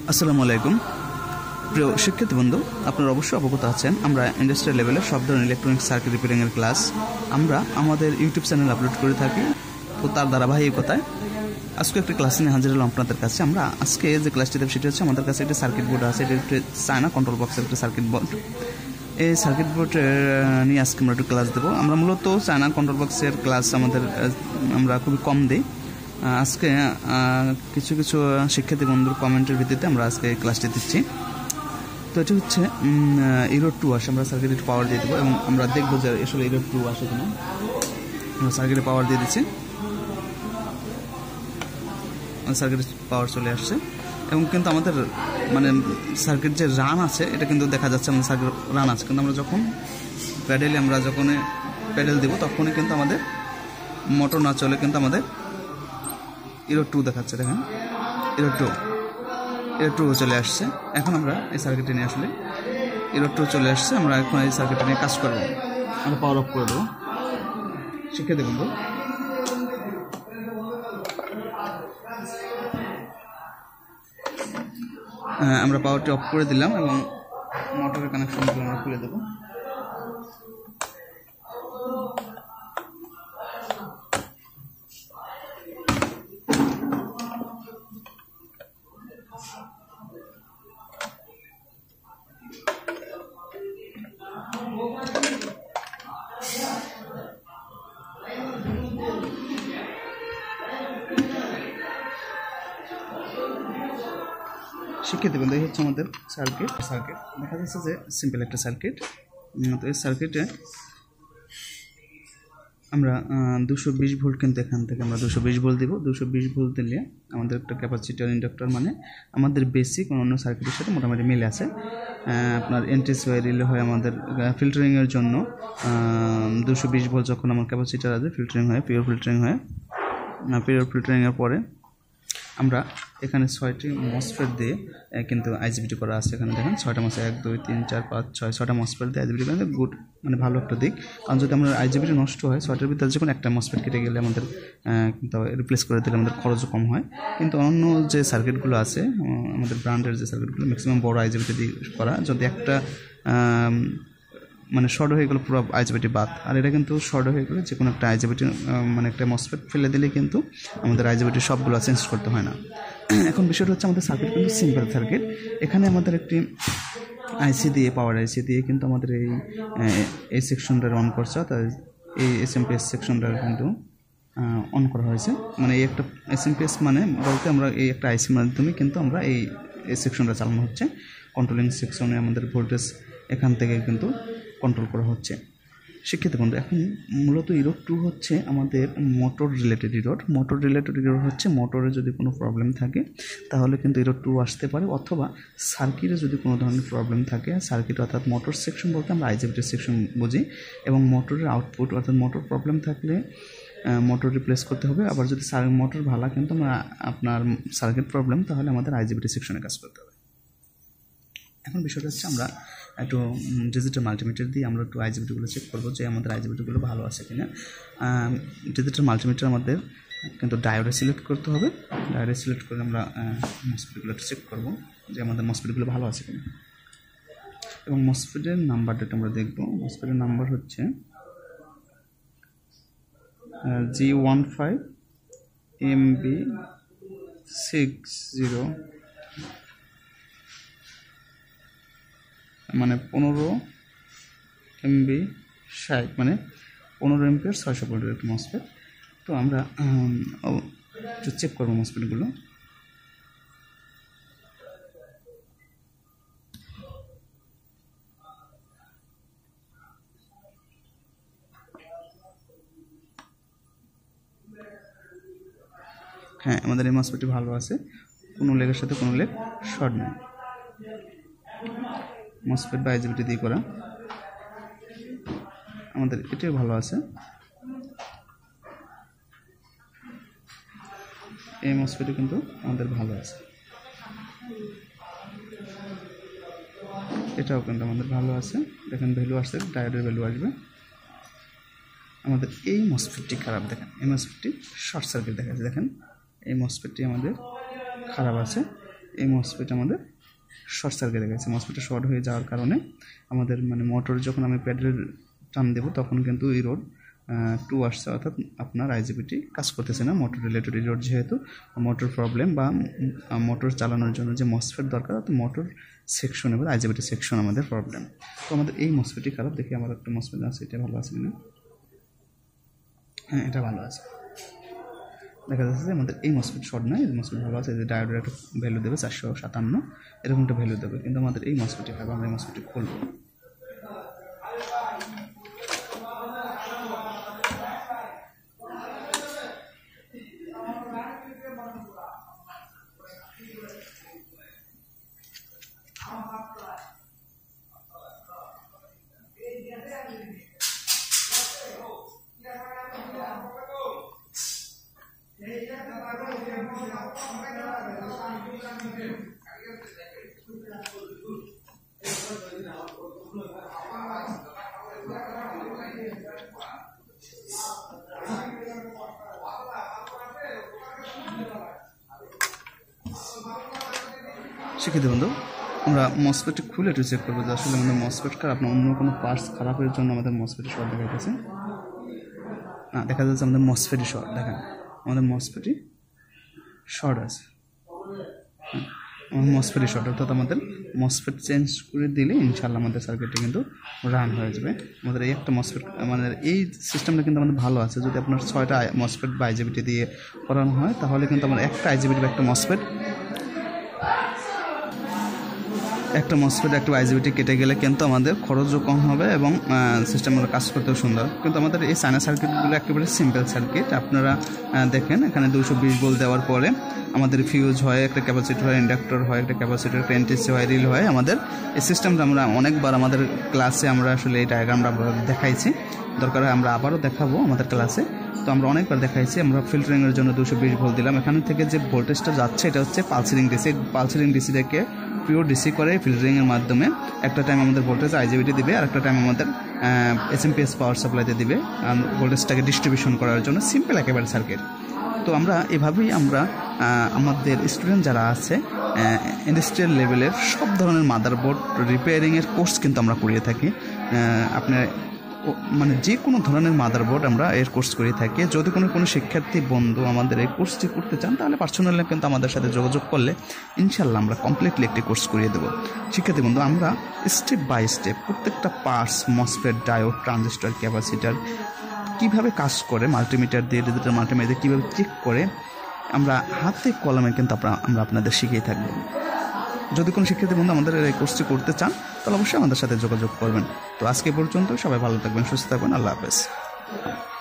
আসসালামু আলাইকুম প্রিয় শিক্ষার্থী বন্ধু, আপনারা অবশ্যই অবগত আছেন আমরা ইন্ডাস্ট্রিয়াল লেভেলে সব ধরনের ইলেকট্রনিক সার্কিট রিপেয়ারিংয়ের ক্লাস আমরা আমাদের ইউটিউব চ্যানেলে আপলোড করে থাকি। তো তার ধারাবাহিকতায় আজকে একটা ক্লাস নিয়ে হাজির হলাম আপনাদের কাছে। আমরা আজকে যে ক্লাসটি দেব সেটি হচ্ছে আমাদের কাছে একটা সার্কিট বোর্ড আছে, এটা একটি চায়না কন্ট্রোল বক্সের একটা সার্কিট বোর্ড। এই সার্কিট বোর্ড নিয়ে আজকে আমরা একটু ক্লাস দেবো। আমরা মূলত চায়না কন্ট্রোল বক্সের ক্লাস আমরা খুবই কম দিই। আজকে কিছু কিছু শিক্ষার্থী বন্ধুর কমেন্টের ভিত্তিতে আমরা আজকে এই ক্লাসটি দিচ্ছি। তো এটি হচ্ছে ইরো 2 আসে, আমরা সার্কিটের পাওয়ার দিয়ে দেবো এবং আমরা দেখবো যে আসলে ইরো 2 আসে কিনা। আমরা সার্কিটের পাওয়ার দিয়ে দিচ্ছি, সার্কিটের পাওয়ার চলে আসছে এবং কিন্তু আমাদের সার্কিট যে রান আছে এটা কিন্তু দেখা যাচ্ছে আমাদের সার্কিট রান আছে, কিন্তু আমরা যখন প্যাডেল দেবো তখনই কিন্তু আমাদের মোটর না চলে কিন্তু আমাদের ইরো 2 দেখাচ্ছে। দেখেন ইরো 2 চলে আসছে। এখন আমরা এই সার্কিটে নিয়ে আসলে ইরো 2 চলে আসছে, আমরা এখন এই সার্কিটে নিয়ে কাজ করবো। আমরা পাওয়ার অফ করে দেবো। শিখিয়ে দেবো আমরা পাওয়ারটি অফ করে দিলাম এবং মোটরের কানেকশনগুলো আমরা খুলে দেবো। শিখিয়ে দেবেন। এই হচ্ছে আমাদের সার্কিট দেখা যাচ্ছে যে সিম্পল একটা সার্কিট। তো এই সার্কিটে আমরা 220 ভোল্ট, কিন্তু এখান থেকে আমরা 220 ভোল্ট দিব। 220 ভোল্ট দিলে আমাদের একটা ক্যাপাসিটর ইন্ডাক্টর আমাদের বেসিক অন্য সার্কিটের সাথে মোটামুটি মিলে আছে। আপনার এনটিএস রিলে হয় আমাদের ফিল্টারিংয়ের জন্য 220 ভোল্ট যখন আমার ক্যাপাসিটর আছে ফিল্টারিং হয়, পিওর ফিল্টারিংয়ের পরে আমরা এখানে 6টি মসফেট দিয়ে কিন্তু আইজিবিটি করা আছে। এখানে দেখেন 6টা মসফেট 1 2 3 4 5 6 6টা মসফেট দিয়ে আইজিবিটি করা গুড, ভালো একটা দিক। কারণ যদি আমরা আইজিবিটি নষ্ট হয় 6টার ভিতরে যে কোনো একটা মসফেট কেটে গেলে আমাদের কিন্তু রিপ্লেস করে দিলে আমাদের খরচও কম হয়। কিন্তু অন্য যে সার্কিটগুলো আছে আমাদের ব্র্যান্ডের যে সার্কিটগুলো ম্যাক্সিমাম বড় আইজিবিটি দিয়ে করা, যদি একটা শর্ট হয়ে গেলো পুরো আইজিবিটি বাদ। আর এটা কিন্তু শর্ট হয়ে গেলে যে কোনো একটা আইজিবিটি একটা মসফেট ফেলে দিলে কিন্তু আমাদের আইজিবিটি সবগুলো চেঞ্জ করতে হয় না। এখন বিষয়টা হচ্ছে আমাদের সার্কিট কিন্তু সিম্পল সার্কিট। এখানে আমাদের একটি পাওয়ার আইসি দিয়ে কিন্তু আমাদের এই সেকশনটা অন করছে, অর্থাৎ এই এসএমপিএস সেকশনটা কিন্তু অন করা হয়েছে। এই একটা এসএমপিএস বলতে আমরা এই একটা আইসির মাধ্যমে কিন্তু আমরা এই সেকশনটা চালানো হচ্ছে। কন্ট্রোলিং সেকশনে আমাদের ভোল্টেজ এখান থেকে কিন্তু কন্ট্রোল করা হচ্ছে। শিক্ষিত বন্ধু, এখন মূলত ইরো 2 হচ্ছে আমাদের মোটর রিলেটেড ইরোড হচ্ছে মোটরে যদি কোনো প্রবলেম থাকে তাহলে কিন্তু ইরো 2 আসতে পারে, অথবা সার্কিটে যদি কোনো ধরনের প্রবলেম থাকে, সার্কিট অর্থাৎ মোটর সেকশন বলতে আমরা আইজিবিটি সেকশন বুঝি, এবং মোটরের আউটপুট অর্থাৎ মোটর প্রবলেম থাকলে মোটর রিপ্লেস করতে হবে। আবার যদি মোটর ভালো কিন্তু আপনার সার্কিট প্রবলেম, তাহলে আমাদের আইজিবিটি সেকশনে কাজ করতে হবে। এখন বিষয়টা হচ্ছে আমরা একটু ডিজিটাল মাল্টিমিটার দিয়ে আমরা একটু আইজিবিটিগুলো চেক করবো যে আমাদের আইজিবিটিগুলো ভালো আছে কিনা। ডিজিটাল মাল্টিমিটার আমাদের কিন্তু ডায়োডে সিলেক্ট করতে হবে। ডায়োডে সিলেক্ট করে আমরা মসফেটগুলো একটু চেক করবো যে আমাদের মসফেটগুলো ভালো আছে কিনা। এবং মসফেটের নাম্বারটা আমরা দেখবো। মসফেটের নাম্বার হচ্ছে G15MB60 15 MB60 15 এম্পিয়ার 600 ভোল্টের একটা মসফেট। তো আমরা একটু চেক করবো মসফেটগুলো। হ্যাঁ, আমাদের এই মসফেটটি ভালো আছে, কোনো লেগের সাথে কোনো লেগ শর্ট নেই। মসফেট বা আইজিবিটি দিয়ে করা আমাদের এটাও ভালো আছে। এই মসফেটে কিন্তু আমাদের ভালো আছে, এটাও কিন্তু আমাদের ভালো আছে। দেখেন ভ্যালু আসছে, ডায়োডের ভ্যালু আসবে। আমাদের এই মসফেটটি খারাপ, দেখেন এই মসফেটটি শর্ট সার্কিট দেখা যাচ্ছে। দেখেন এই মসফেটটি আমাদের খারাপ আছে, এই মসফেট আমাদের শর্ট সার্কিট হয়ে গেছে। মসফেটটা শর্ট হয়ে যাওয়ার কারণে আমাদের মানে মোটর যখন আমি প্যাডেল টান দেবো তখন কিন্তু এই রোড টু আসছে, অর্থাৎ আপনার আইজিবিটি কাজ করতেছে না। মোটর রিলেটেড রোড যেহেতু মোটর প্রবলেম বা মোটর চালানোর জন্য যে মসফেট দরকার, অর্থাৎ মোটর সেকশন এবং আইজিবিটি সেকশন আমাদের প্রবলেম। তো আমাদের এই মসফেটই খারাপ। দেখি আমার একটা মসফেট আছে, এটা ভালো আছে কিনা। হ্যাঁ, এটা ভালো আছে। দেখা যাচ্ছে যে আমাদের এই মসফেট শর্ট নয়, এই মসফেট ভালো আছে। যে ডায়োডের একটা ভ্যালু দেবে 457 এরকম একটা ভ্যালু দেবে, কিন্তু আমাদের এই মসফেটই খারাপ। আমরা এই মসফেটটি খুলবো। শিক্ষিত বন্ধু, আমরা মসফেটটি খুলে একটু চেক করবো যে আসলে আমাদের মসফেট খারাপ না অন্য কোনো পার্টস খারাপের জন্য আমাদের মসফেটে শর্ট দেখা যাচ্ছে। দেখা যাচ্ছে আমাদের মসফেটই শর্ট। দেখেন আমাদের মসফেটই শর্ট আছে। আমার মসফেটই শর্ট, অর্থাৎ আমাদের মসফেট চেঞ্জ করে দিলে ইনশাল্লাহ আমাদের সার্কিটটি কিন্তু রান হয়ে যাবে। আমাদের এই একটা মসফেট, আমাদের এই সিস্টেমটা কিন্তু আমাদের ভালো আছে। যদি আপনার 6টা মসফেট বা আইজিবিটি দিয়ে করানো হয় তাহলে কিন্তু আমার একটা আইজিবিটি বা একটা মসফেট একটা আইজিবিটি কেটে গেলে কিন্তু আমাদের খরচও কম হবে এবং সিস্টেমগুলো কাজ করতেও সুন্দর। কিন্তু আমাদের এই চায়না সার্কিটগুলো একেবারে সিম্পল সার্কিট। আপনারা দেখেন এখানে 220 ভোল্ট দেওয়ার পরে আমাদের ফিউজ হয়, একটা ক্যাপাসিটর হয়, ইন্ডাক্টর হয়, একটা ক্যাপাসিটর, একটা এনটিসি হয়, রিল হয়। আমাদের এই সিস্টেমটা আমরা অনেকবার আমাদের ক্লাসে আমরা আসলে এই ডায়াগ্রামটা আমরা দেখাইছি। দরকার হয় আমরা আবারও দেখাবো আমাদের ক্লাসে। তো আমরা অনেকবার দেখাইছি। আমরা ফিল্টারিংয়ের জন্য 220 ভোল্ট দিলাম। এখান থেকে যে ভোল্টেজটা যাচ্ছে এটা হচ্ছে পালসিং ডিসি। পালসিং ডিসিটাকে পিওর ডিসি করে ফিল্টারিংয়ের মাধ্যমে একটা টাইম আমাদের ভোল্টেজ আইজিবিটি দিবে আর একটা টাইম আমাদের এসএমপিএস পাওয়ার সাপ্লাইতে দিবে ভোল্টেজটাকে ডিস্ট্রিবিউশন করার জন্য। সিম্পল একেবারে সার্কিট। তো আমরা এভাবেই আমরা আমাদের স্টুডেন্ট যারা আছে ইন্ডাস্ট্রিয়াল লেভেলের সব ধরনের মাদারবোর্ড রিপেয়ারিংয়ের কোর্স কিন্তু আমরা করিয়ে থাকি। আপনার মানে যে কোনো ধরনের মাদারবোর্ড আমরা এর কোর্স করে থাকি। যদি কোনো শিক্ষার্থী বন্ধু আমাদের এই কোর্সটি করতে চান তাহলে পার্সোনালি কিন্তু আমাদের সাথে যোগাযোগ করলে ইনশাল্লাহ আমরা কমপ্লিটলি একটি কোর্স করিয়ে দেবো। শিক্ষার্থী বন্ধু, আমরা স্টেপ বাই স্টেপ প্রত্যেকটা parts, MOSFET, diode, transistor, capacitor কীভাবে কাজ করে, মাল্টিমিটার দিয়ে ডিজিটাল মাল্টিমিটার কীভাবে চেক করে আমরা হাতে কলমে কিন্তু আমরা আপনাদের শিখিয়ে থাকবো। যদি কোনো শিক্ষার্থী বন্ধু আমাদের এই কোর্সটি করতে চান তাহলে অবশ্যই আমাদের সাথে যোগাযোগ করবেন। তো আজকে পর্যন্ত সবাই ভালো থাকবেন, সুস্থ থাকবেন। আল্লাহ হাফেজ।